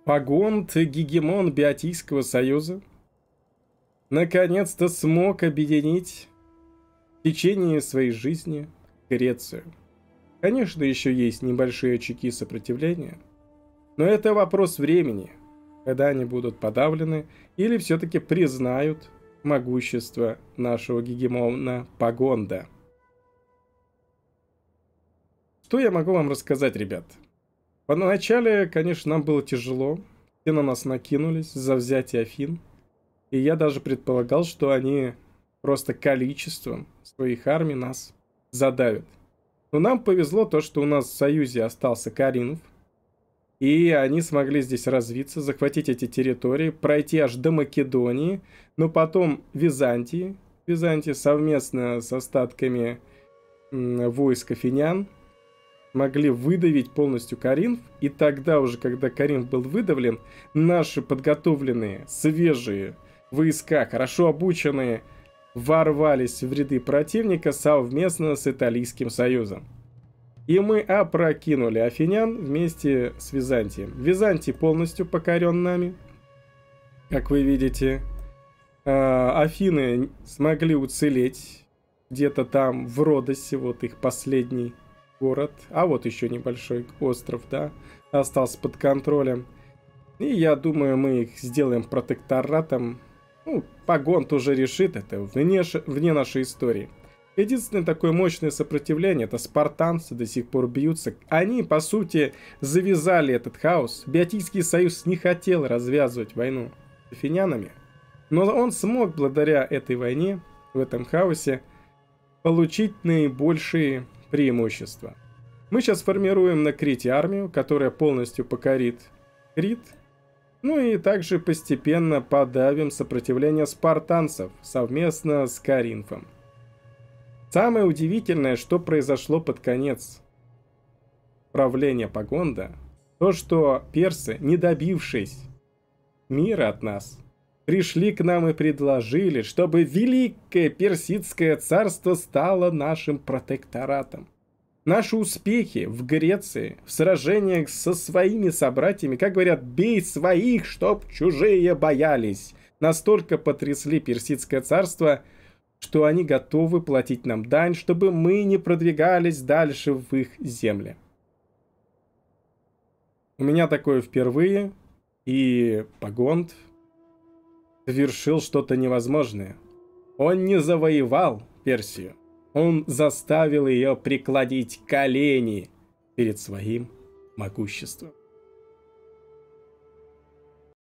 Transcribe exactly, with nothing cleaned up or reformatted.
Пагонд, гегемон Биотийского союза, наконец-то смог объединить в течение своей жизни Грецию. Конечно, еще есть небольшие очаги сопротивления, но это вопрос времени, когда они будут подавлены или все-таки признают могущество нашего гегемона Пагонда. Что я могу вам рассказать, ребят? Поначале, конечно, нам было тяжело. Все на нас накинулись за взятие Афин. И я даже предполагал, что они просто количеством своих армий нас задавят. Но нам повезло то, что у нас в союзе остался Коринф. И они смогли здесь развиться, захватить эти территории, пройти аж до Македонии, но потом Византии. Византия совместно с остатками войск афинян могли выдавить полностью Коринф, и тогда уже, когда Коринф был выдавлен, наши подготовленные, свежие войска, хорошо обученные, ворвались в ряды противника совместно с Италийским союзом. И мы опрокинули афинян вместе с Византией. Византий полностью покорен нами, как вы видите. Афины смогли уцелеть где-то там в Родосе, вот их последний город, а вот еще небольшой остров, да, остался под контролем. И я думаю, мы их сделаем протекторатом. Ну, Пагонд уже решит это вне, вне нашей истории. Единственное такое мощное сопротивление — это спартанцы до сих пор бьются. Они, по сути, завязали этот хаос. Биотийский союз не хотел развязывать войну с афинянами, но он смог благодаря этой войне, в этом хаосе, получить наибольшие преимущества. Мы сейчас формируем на Крите армию, которая полностью покорит Крит. Ну и также постепенно подавим сопротивление спартанцев совместно с Коринфом. Самое удивительное, что произошло под конец правления Пагонда, то, что персы, не добившись мира от нас, пришли к нам и предложили, чтобы Великое Персидское царство стало нашим протекторатом. Наши успехи в Греции, в сражениях со своими собратьями, как говорят, бей своих, чтоб чужие боялись, настолько потрясли Персидское царство, что они готовы платить нам дань, чтобы мы не продвигались дальше в их земли. У меня такое впервые, и Пагонд совершил что-то невозможное. Он не завоевал Персию, он заставил ее преклонить колени перед своим могуществом.